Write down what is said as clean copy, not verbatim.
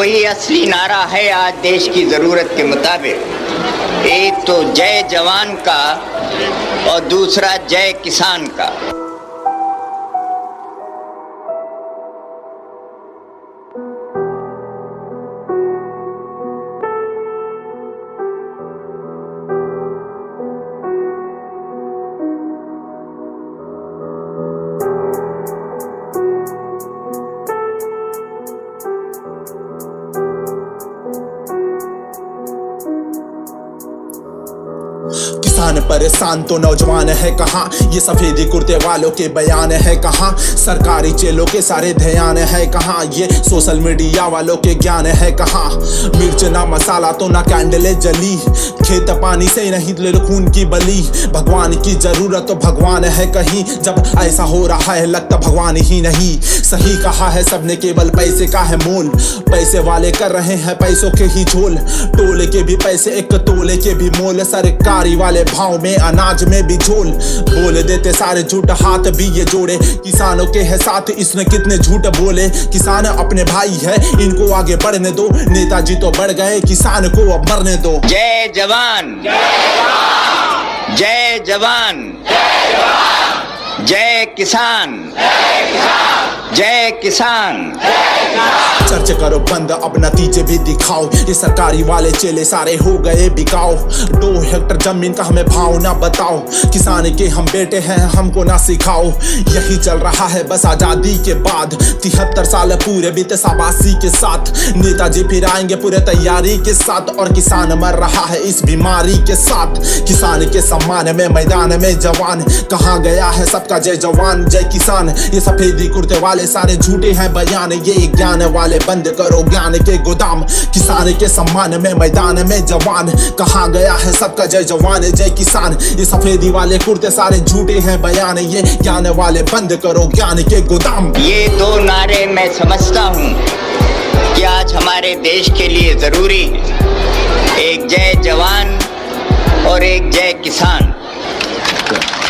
वही असली नारा है आज देश की जरूरत के मुताबिक। एक तो जय जवान का और दूसरा जय किसान का। किसान परेशान तो नौजवान है कहाँ, ये सफेदी कुर्ते वालों के बयान है कहाँ, सरकारी चेलों के सारे ध्यान है कहाँ, ये सोशल मीडिया वालों के ज्ञान है कहाँ। मिर्च ना मसाला तो ना कैंडले जली, खेत पानी से नहीं ले खून की बली। भगवान की जरूरत तो भगवान है कहीं, जब ऐसा हो रहा है लगता भगवान ही नहीं। सही कहा है सबने, केवल पैसे का है मोल, पैसे वाले कर रहे हैं पैसों के ही झोल। टोले के भी पैसे एक तोले के भी मोल, सरकारी वाले भाव में अनाज में भी झोल। बोल देते सारे झूठ हाथ भी ये जोड़े, किसानों के है साथ इसने कितने झूठ बोले। किसान अपने भाई है इनको आगे बढ़ने दो, नेताजी तो बढ़ गए किसान को अब मरने दो। जय जवान जय जवान जय किसान जय किसान। चर्च करो बंद अब नतीजे भी दिखाओ, ये सरकारी वाले चेले सारे हो गए बिकाओ। 2 हेक्टर जमीन का हमें भाव ना बताओ, किसान के हम बेटे हैं हमको ना सिखाओ। यही चल रहा है बस आजादी के बाद, 73 साल पूरे बीते शाबाशी के साथ। नेताजी फिर आएंगे पूरे तैयारी के साथ, और किसान मर रहा है इस बीमारी के साथ। किसान के सम्मान में मैदान में जवान, कहाँ गया है सबका जय जवान जय किसान। ये सफेदी कुर्ते वाले सारे झूठे हैं बयान, ये ज्ञान वाले बंद करो ज्ञान के गोदाम। किसान के सम्मान में मैदान में जवान, कहाँ गया है सबका जय जवान जय किसान। ये सफेदी वाले कुर्ते सारे झूठे हैं बयान, ये ज्ञान वाले बंद करो ज्ञान के गोदाम। ये 2 नारे मैं समझता हूँ कि आज हमारे देश के लिए जरूरी है, एक जय जवान और एक जय किसान।